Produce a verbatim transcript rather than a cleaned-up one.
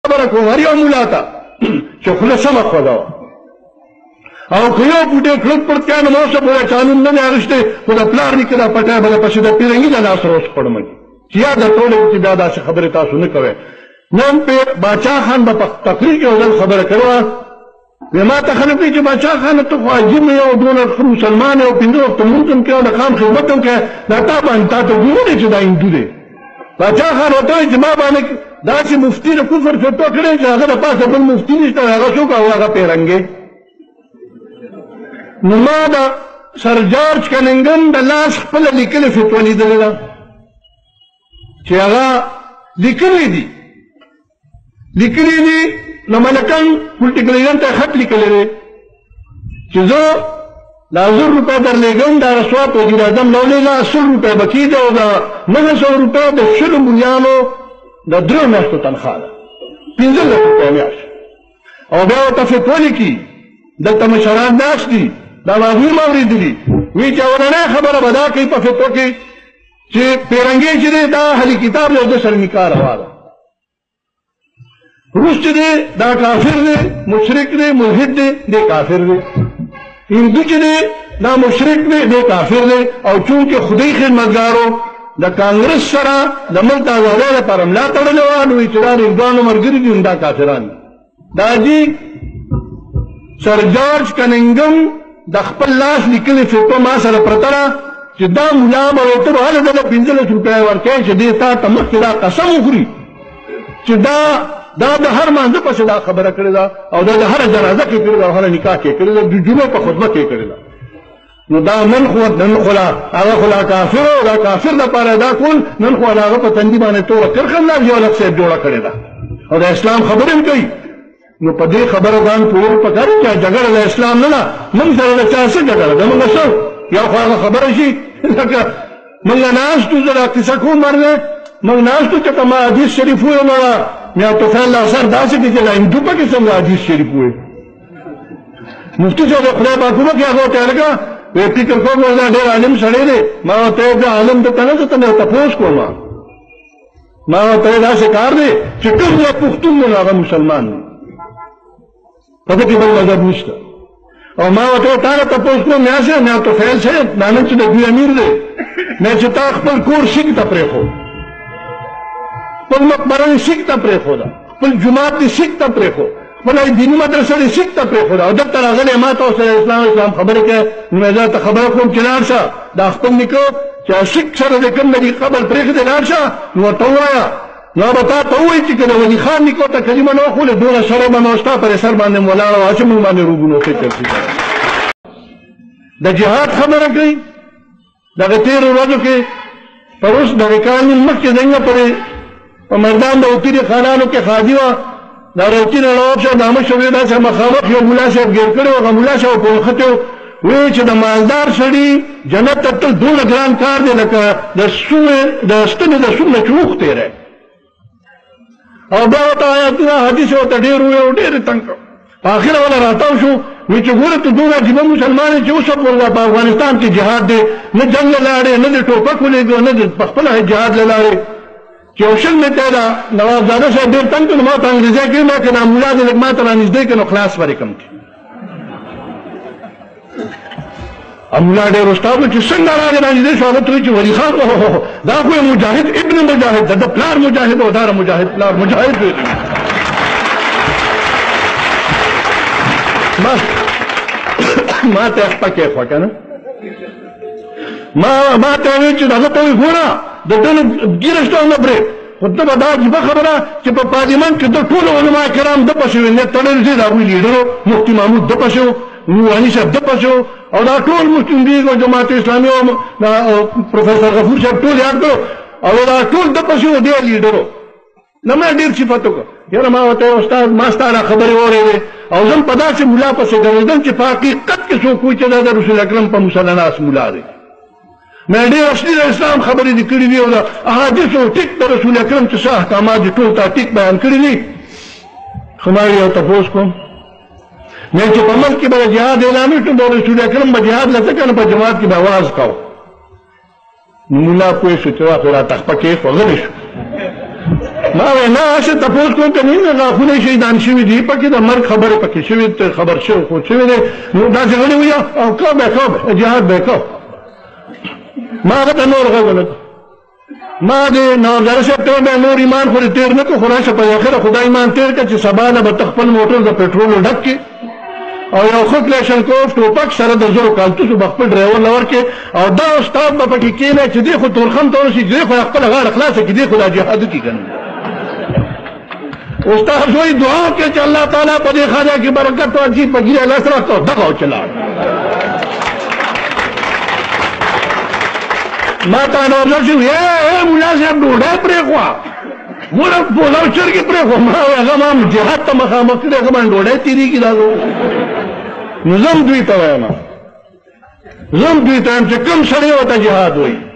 خبره کوم هر یو مولا ته چې خوله سمه خوله وه او که یو بوټی کلک پړت کړه نو ما اوسه پورې قانون نه دی اخیستی خو د پلار نیکه دا پټی به درپسې د پیرنګي د لاس روس پړمه چې یاد درتولی چې بیا داسې خبرې تاسو نه کوئ نن پې باچا خان به په تقریر کې یو ځل خبره کړې وه وی ما ته خلک وایي چې باچا خانه ته خو عجیب یې او دونه ښه مسلمان یې او پنځه وخته لمونځ هم کوې او د خان خدمت هم کوې دا تا باندې تا ته ګورو دی چې دا هندو دی باچا خان ورته وایي چې ما باندې داسې مفتي د کفر فتوا کړې چې هغه د پاسه بل مفتي نشته هغه څوک او هغه پیرنګې نو ما د سر جارج کننګن د لاس خپله لیکلې فتوا لیدلې ده چې هغه لیکلې دي لیکلې دي نو ملکان پولیټیکل ایجنټ ته خط لیکلی دی چې زه دا زر روپۍ درلېږم دا رسوا په وزیر اعظم لولېږه سل روپۍ به کېږي او د نهه سوه روپۍ د شلو ملیانو د درېو میاشتو تنخوا ده پنځلس روپۍ میاشت او بیا ورته فتوا لیکي دلته مشران ناست دي دا به هغوی م اورېدلي وایي چې اولنۍ خبره به دا کوي په فتوا کې چې پیرنګې چې دی دا اهلي کتاب دی او د سره نکاح روا ده روس چې دی دا کافر دی مشرک دی ملحد دی دی کافر دی هندو چې دی دا مشرک دی دی کافر دی او چونکې خدای خدمتګارو د کانګرس سره د ملک د ازادۍ لپاره ملا تړلې وه نو وایي چې دا د هندوانو ملګري دي دا کافران دي دا جي سر جارج کننګم د خپل لاس لیکلې فتوا ما سره پرته ده چې دا ملا به ورته به هله دله پنځلس روپۍ ورکوي چې دې تا ته مخکې دا قسم وخوري چې دا دا د هر مانځه پسې دا خبره کړې ده او دا د هره جنازه کې کړې ده او هره نکاح کې کړې ده د جمعې په خطبه کې کړې ده نو دا نن خو نن خو لا هغه خو لا کافر او دا کافر دپاره دا کول نن خو د هغه په تندي باندې توره کرښه الله جوړ صاحب جوړه کړې ده او د اسلام خبرې هم کوي نو په دې خبره باندې پوهېدل پکار چې جګړه د اسلام نه ده موږ سره د چا څه جګړه ده موږ څه یا خو هغه خبره شي لکه موږ ناستو زه دا کیسه کوم مرغې موږ ناستو چې که ما حدیث شریف وویلله میا توفیل اثر داسې دي چې د هندو پکې څنګه حدیث شریف ووایي مفتي صاحب د خدای پاک وکړي هغه ورته یې لکه وی فکر کوم دا ډېر عالم سړی دی ما ورته ویل زه عالم درته نه زه ته تپوس کوم ما ورته ویل داسې کار دی چې ټول یا پښتون دی نو هغه مسلمان دی په دې کې بل مذهب نشته او ما ورته ویل تا نه تپوس کوم میا صاحب میا توفیل صاحب دا نن چې د دوی امیر دی میا چې تا خپل کور شیک ته پرېښود خپل مقبره دې سیک ته پرېښوده خپل جومات دې سیک ته پرېښود خپله دیني مدرسه دې سیک ته پرېښوده او دلته راغلی ما ته سره اسلام اسلام خبرې کوې نو مې زه ته خبره کوم چې لاړ شه دا خپل نیکه چې سیک سره د کوم د دې قبر پرېښودې لاړ شه نو ورته ووایه نو به تا ته ووایي چې که د ولي خان نیکو ته کلمه نه وښولې دونه سړی به نو ستا پر سر باندې م ولاړه وه چې موږ باندې روږونو فکر شي د جهاد خبره کوي دغه تېرو ورځو کې پر اوس دغه کال مخکې څنګه پرې په مردان د اوتیري خانانو کې خادي وه دا روتي نه نواب صاحب د مشر وی داسې مخامخ یو ملا صاحب ګیر کړی و هغه ملا صاحب په نښتې و وایي چې د مالدار سړي جنت ته تل دومره ګران کار دی لکه د سومې د ستنې د سوم نه چې اوښ تېری او بیا ورته آیاتونه حدیث ورته ډېر وویل او ډېر یې تنګ کړ په اخره والا راتاو شو وایي چې ګوره ته دومره عجیبه مسلمان یې چې اوسه پورې په افغانستان کې جهاد دی نه جنګ له لاړې نه د ټوپک ولېږه نه د پخپله جهاد له لاړې چې یو شل مې ته دا نوابزاده صاحب ډېر تنګ کړ نو ما ته انګریزي کوي ما که دا ملا دې لږ ما ته رانږدې کړي نو خلاص به یې کړم ملا ډېر استاد و چې څنګه راغی رانږدې شو هغه ته وایي چې ولي خان دا خو یې مجاهد ابن مجاهد ده د پلار مجاهد او دا مجاهد پلار مجاهد دی ما ما ته خپه کېښوه که نه ما ما ته وایي چې هغه ته وایي ګوره د ده نه ګیره شته او نه برې خو ده به دا عجیبه خبره چې په پارلمان کې د ټولو علما کرام ده پسې وي نیت تړلی دی د هغوی لیډرو مفتي محمود ده پسې و نوراني صاحب ده پسې و او دا ټول مسلم لیګ او جماعت اسلامي او پروفیسر غفور صاحب ټول یاد کړو او دا ټول ده پسې و دی لیډرو نه ما ډېر صفت وکړه یاره ما ورته استاد ما ستا دا خبرې واورېدې او زه هم په داسې ملا پسې ګرځېدم چې په حقیقت کې څوک وایي چې دا د رسول اکرم په مسلناس ملا دی مې ډېر اصلي د اسلام خبرې دې کړي دي او د احادیثو ټیک د رسول اکرم چې څه احکامات دي ټول تا ټیک بیان کړي دي خو ما یو تپوس کوم مې چې په ملک کې به جهاد اعلان وشو د رسول اکرم به جهاد له ځکه نه په جماعت کې به اواز کوو نو ملا پوه شو چې واخې راته خپه کېښ غلی شو ما وایي نه هسې تپوس کوم که نیمه غاښونه یې شهیدان شوي دي پکې د مرګ خبرې پکې شوي خبر شوی خو شوی دی نو داسې غلي وي او که به یې که جهاد به یې که ما هغه ته نور غږ ونه ما د نوزاره صاحب ته ویل نور ایمان خو دې تېر نه کړو خو راشه په اخره خدای ایمان تېر کړه چې سبا نه به ته خپل موټر د پېټرولو ډک کړې او یو ښه کلاشنکوف ټوپک سره د زرو کالتوسو به خپل ډرایور له ورکړې او دا استاد به پکې کښېنی چې دی خو تورخم ته ورسي چې دی خو خپله غاړه خلاصه کړي دی خو دا جهاد وکړي که نه استاد وایي دعا وکړه چې الله تعالی په دې خانه کې برکت واچي په ګیره لاس راکړه دغه وچلاړ ما ته نوزر چې ای ملا صاحب ډوډۍ پرېښوه ګوره پولاو چرګې پرېښوه ما وایي هغه ما جهاد ته مخامخ کړې هغه باندې ډوډۍ تېرېږي دا نو زم دوی ته وایم زم دوی ته وایم چې کوم سړی ورته جهاد وایي